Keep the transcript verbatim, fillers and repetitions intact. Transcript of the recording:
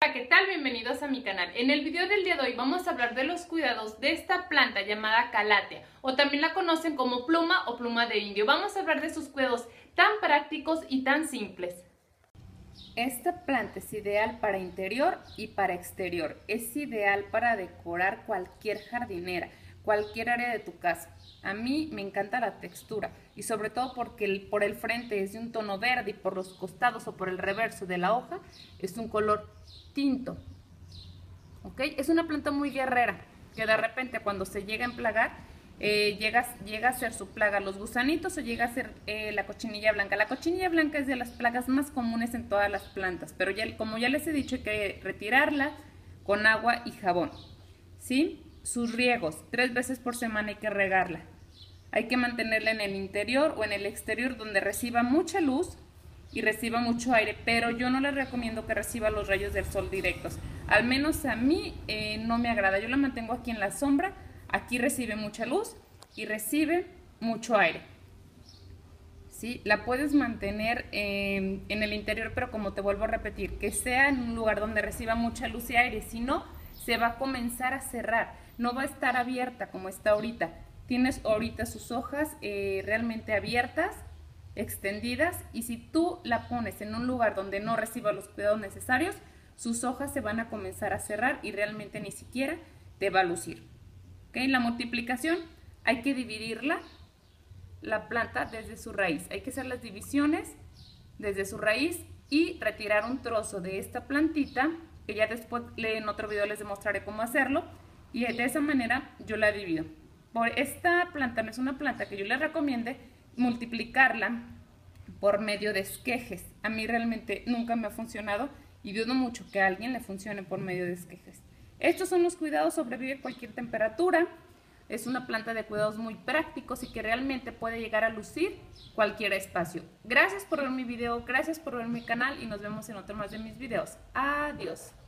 Hola, ¿qué tal? Bienvenidos a mi canal. En el video del día de hoy vamos a hablar de los cuidados de esta planta llamada calathea, o también la conocen como pluma o pluma de indio. Vamos a hablar de sus cuidados tan prácticos y tan simples. Esta planta es ideal para interior y para exterior. Es ideal para decorar cualquier jardinera, cualquier área de tu casa. A mí me encanta la textura y sobre todo porque el, por el frente es de un tono verde y por los costados o por el reverso de la hoja es un color tinto. ¿Ok? Es una planta muy guerrera que de repente cuando se llega a emplagar eh, llega, llega a ser su plaga los gusanitos o llega a ser eh, la cochinilla blanca. La cochinilla blanca es de las plagas más comunes en todas las plantas, pero ya, como ya les he dicho, hay que retirarla con agua y jabón. ¿Sí? Sus riegos, tres veces por semana hay que regarla. Hay que mantenerla en el interior o en el exterior donde reciba mucha luz y reciba mucho aire, pero yo no les recomiendo que reciba los rayos del sol directos. Al menos a mí eh, no me agrada. Yo la mantengo aquí en la sombra, aquí recibe mucha luz y recibe mucho aire. ¿Sí? La puedes mantener eh, en el interior, pero como te vuelvo a repetir, que sea en un lugar donde reciba mucha luz y aire, si no, se va a comenzar a cerrar, no va a estar abierta como está ahorita. Tienes ahorita sus hojas eh, realmente abiertas, extendidas, y si tú la pones en un lugar donde no reciba los cuidados necesarios, sus hojas se van a comenzar a cerrar y realmente ni siquiera te va a lucir. ¿Okay? La multiplicación hay que dividirla, la planta desde su raíz, hay que hacer las divisiones desde su raíz y retirar un trozo de esta plantita, que ya después en otro video les demostraré cómo hacerlo, y de esa manera yo la divido. Por esta planta no es una planta que yo les recomiende multiplicarla por medio de esquejes. A mí realmente nunca me ha funcionado y dudo mucho que a alguien le funcione por medio de esquejes. Estos son los cuidados, sobrevive cualquier temperatura. Es una planta de cuidados muy prácticos y que realmente puede llegar a lucir cualquier espacio. Gracias por ver mi video, gracias por ver mi canal y nos vemos en otro más de mis videos. Adiós.